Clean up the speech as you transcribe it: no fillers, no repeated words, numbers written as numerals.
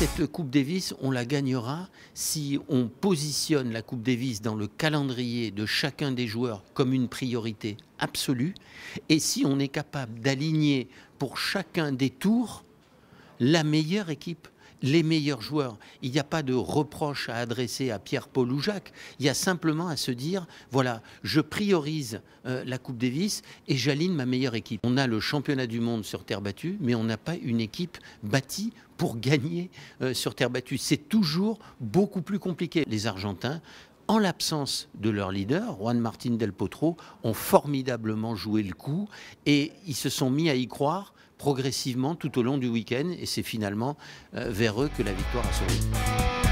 Cette Coupe Davis, on la gagnera si on positionne la Coupe Davis dans le calendrier de chacun des joueurs comme une priorité absolue et si on est capable d'aligner pour chacun des tours la meilleure équipe, les meilleurs joueurs. Il n'y a pas de reproche à adresser à Pierre, Paul ou Jacques. Il y a simplement à se dire, voilà, je priorise la Coupe Davis et j'aligne ma meilleure équipe. On a le championnat du monde sur terre battue, mais on n'a pas une équipe bâtie pour gagner sur terre battue. C'est toujours beaucoup plus compliqué. Les Argentins, en l'absence de leur leader, Juan Martín del Potro, ont formidablement joué le coup et ils se sont mis à y croire progressivement tout au long du week-end et c'est finalement vers eux que la victoire a sauvé.